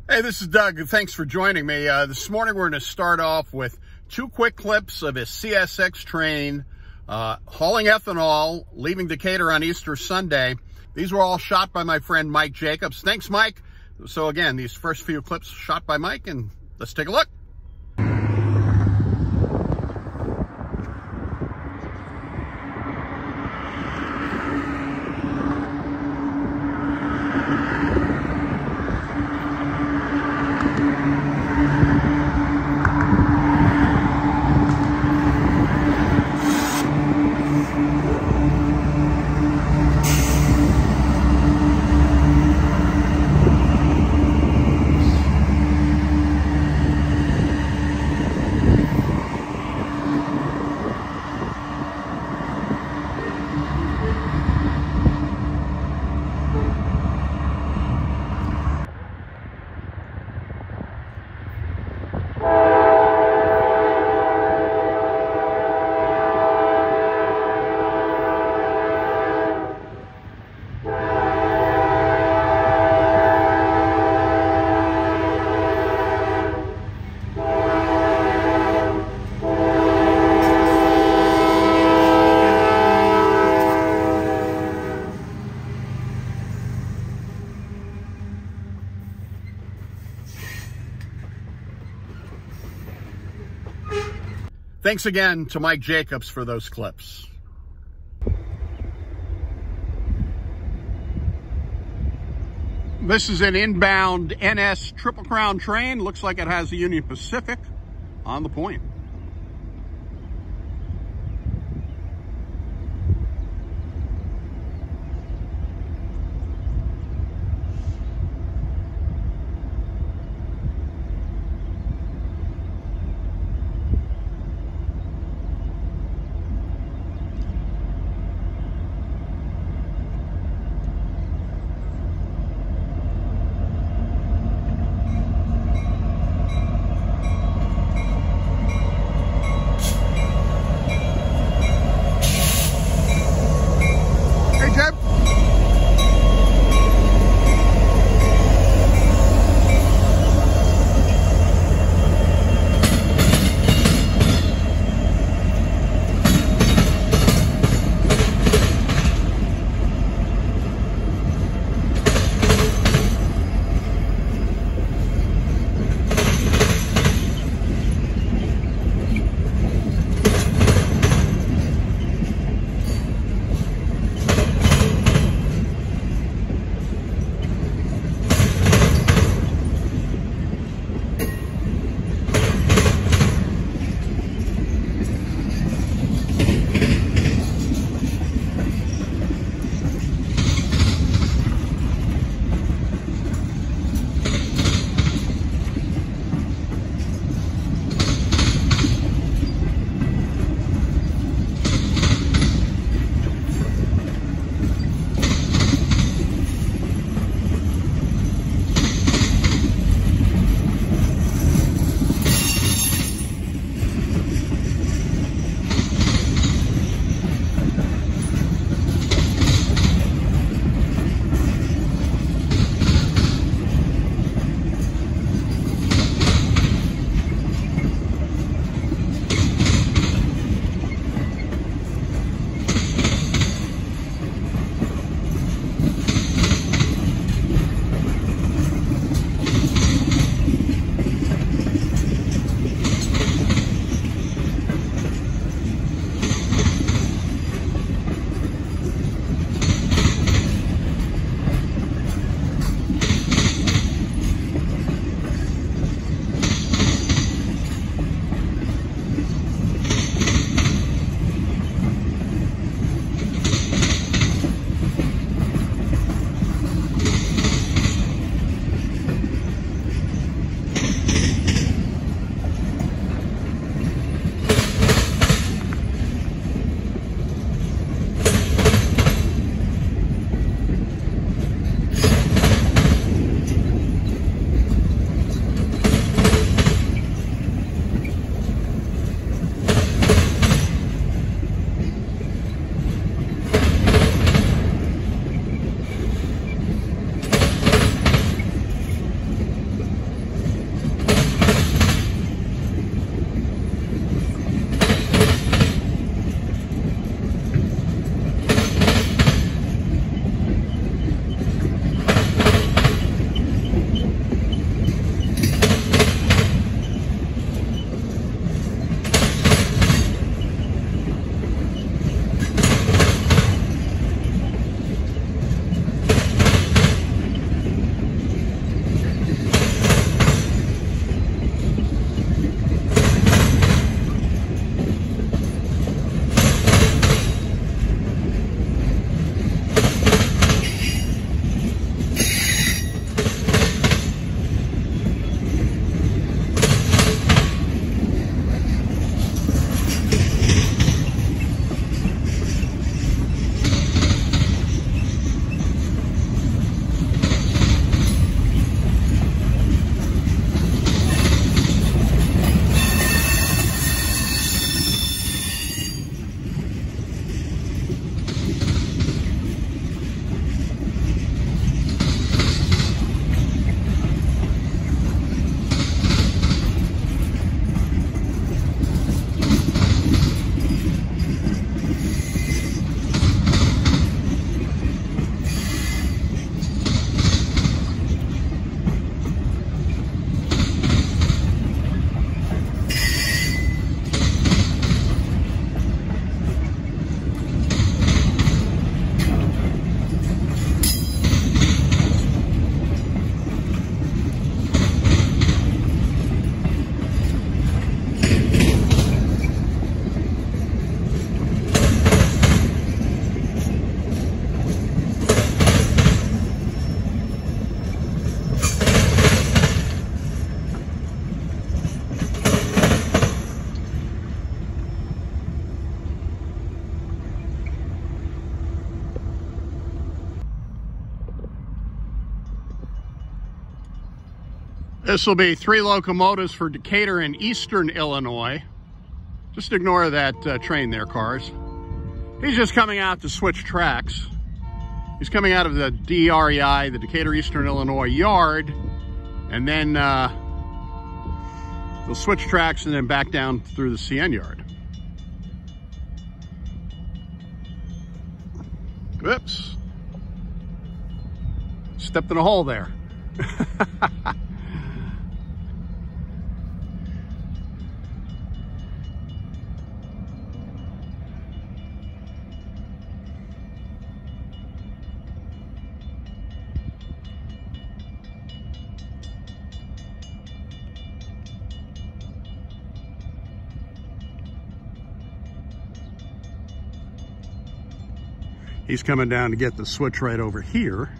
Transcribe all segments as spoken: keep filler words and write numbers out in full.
Hey, this is Doug. Thanks for joining me. Uh, this morning we're going to start off with two quick clips of a C S X train uh, hauling ethanol, leaving Decatur on Easter Sunday. These were all shot by my friend Mike Jacobs. Thanks, Mike. So again, these first few clips shot by Mike, and let's take a look. Thanks again to Mike Jacobs for those clips. This is an inbound N S Triple Crown train. Looks like it has the Union Pacific on the point. This will be three locomotives for Decatur and Eastern Illinois. Just ignore that uh, train there, cars. He's just coming out to switch tracks. He's coming out of the D R E I, the Decatur Eastern Illinois yard, and then uh, they'll switch tracks and then back down through the C N yard. Whoops. Stepped in a hole there. He's coming down to get the switch right over here.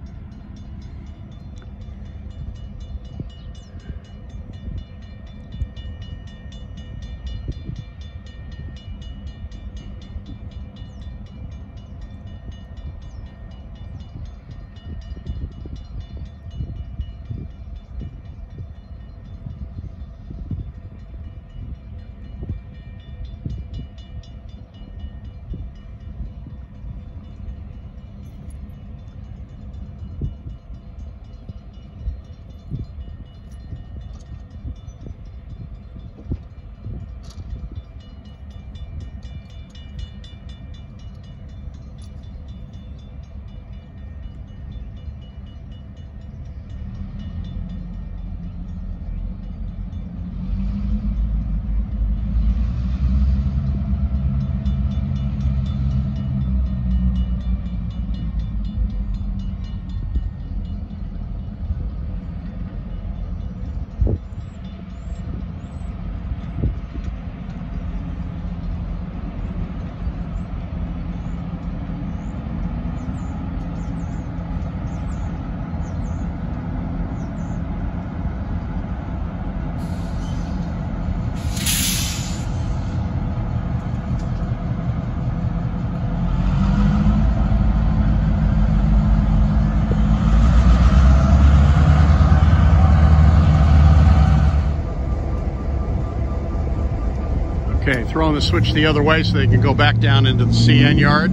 Okay, throwing the switch the other way so they can go back down into the C N yard.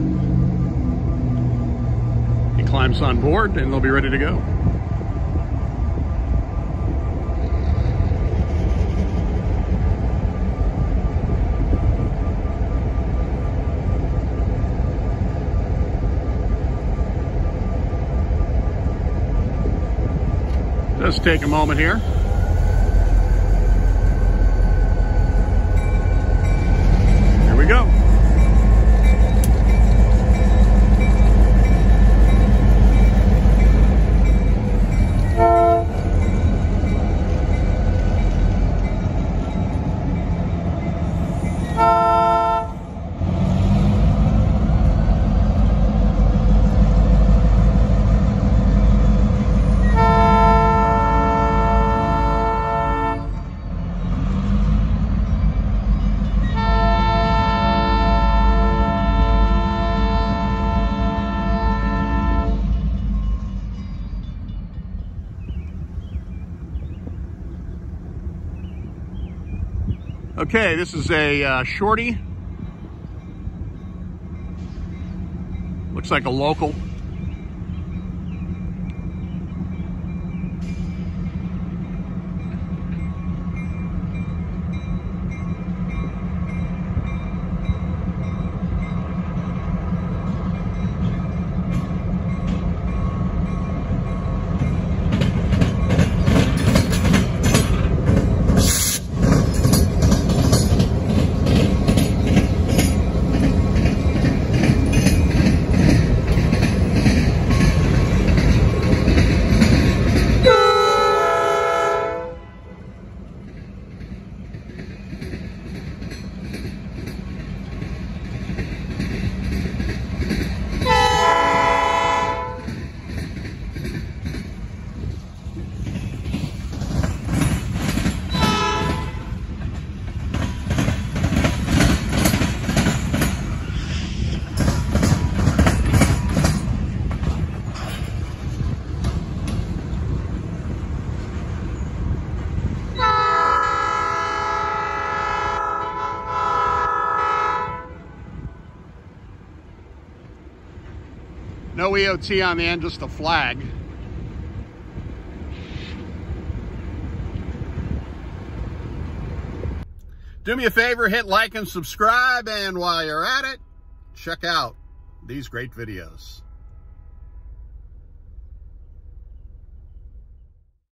He climbs on board and they'll be ready to go. Let's take a moment here. Go. Okay, this is a uh, shorty. Looks like a local. No E O T on the end, just a flag. Do me a favor, hit like and subscribe, and while you're at it, check out these great videos.